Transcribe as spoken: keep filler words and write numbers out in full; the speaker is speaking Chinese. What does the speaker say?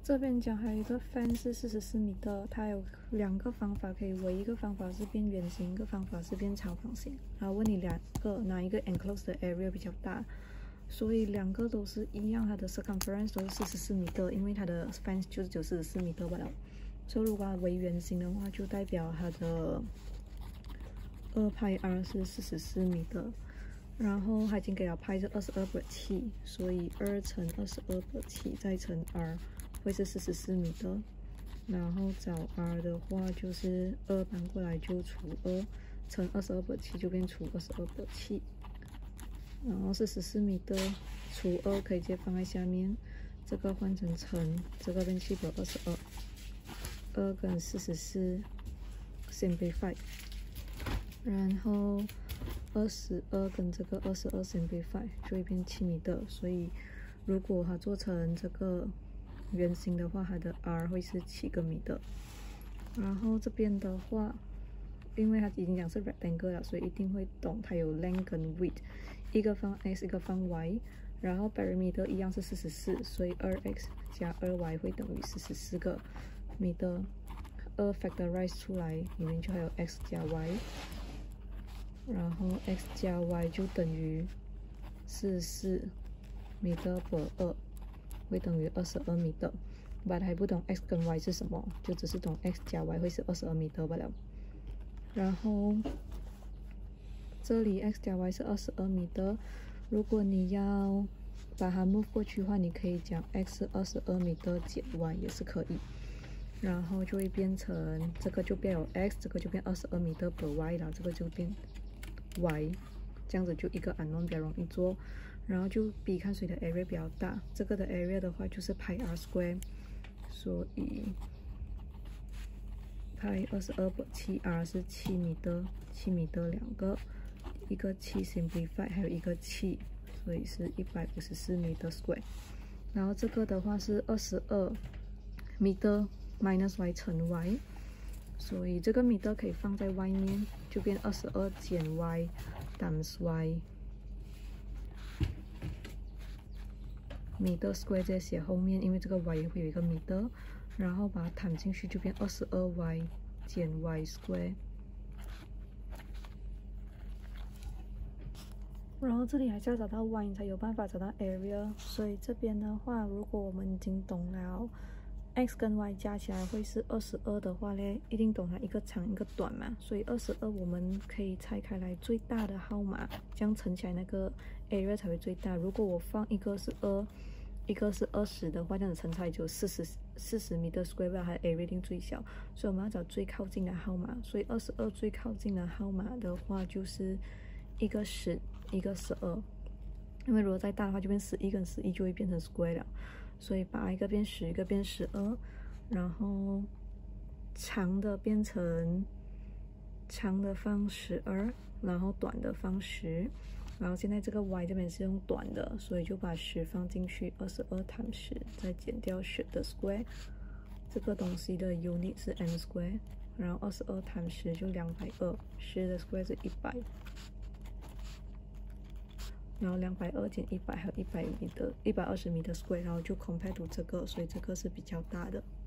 这边讲还有一个 fan 是四十四米的，它有两个方法可以围，一个方法是变圆形，一个方法是变长方形。然后问你两个哪一个 enclosed 的 area 比较大，所以两个都是一样，它的 circumference 都是四十四米的，因为它的 span 就是只有四十四米的罢了。所以如果它围圆形的话，就代表它的二派 r 是四十四米的。然后它已经给了派是二十二点七，所以二乘二十二点七再乘 r。 会是四十四米的，然后找 r 的话就是二搬过来就除二，乘二十二点七就变除二十二点七，然后四十四米的除二可以直接放在下面，这个换成乘，这个变七百二十二，二跟四十四 simplify， 然后二十二跟这个二十二 simplify 就会变七米的，所以如果它做成这个圆形的话，它的 r 会是七个米的。然后这边的话，因为它已经讲是 rectangle 了，所以一定会懂它有 length 跟 width， 一个方 x， 一个方 y。然后 perimeter 一样是四十四，所以 二 x 加 二 y 会等于四十四个米的。二 factorize 出来，里面就还有 x 加 y， 然后 x 加 y 就等于四十四米的 per 二。会等于二十二米的 ，but 还不懂 x 跟 y 是什么，就只是懂 x 加 y 会是二十二米的罢了。然后这里 x 加 y 是二十二米的，如果你要把它 move 过去的话，你可以讲 x 是二十二米的减 y 也是可以，然后就会变成这个就变有 x， 这个就变二十二米的 per y 了，这个就变 y， 这样子就一个 unknown 比较容易做。然后就比看谁的 area 比较大，这个的 area 的话就是派 r square， 所以派二十二点七 r 是七米的，七米的两个，一个七 simplify， 还有一个七，所以是一百五十四米的 square。然后这个的话是二十二米的 minus y 乘 y， 所以这个米的可以放在外面，就变二十二减 y times y。米的 square 直接写后面，因为这个 y 也会有一个米的，然后把它摊进去就变二十二 y 减 y square。然后这里还是要找到 y 你才有办法找到 area， 所以这边的话，如果我们已经懂了 x 跟 y 加起来会是二十二的话嘞，一定懂它一个长一个短嘛，所以二十二我们可以拆开来最大的号码，这样乘起来那个 area 才会最大。如果我放一个是二，一个是二十的话，这样子乘起来就四十四十米的 square， 它的 area 一定最小，所以我们要找最靠近的号码。所以二十二最靠近的号码的话，就是一个十，一个十二。因为如果再大的话，就变十一跟十一就会变成 square 了。所以把一个变十，一个变十二，然后长的变成长的放十二，然后短的放十。然后现在这个 y 这边是用短的，所以就把十放进去，二十二乘十，再减掉十的 square。这个东西的 unit 是 m square， 然后二十二乘十就两百二，十的 square 是一百。然后两百二减一百，还有一百米的一百二十米的 square， 然后就 compare to 这个，所以这个是比较大的。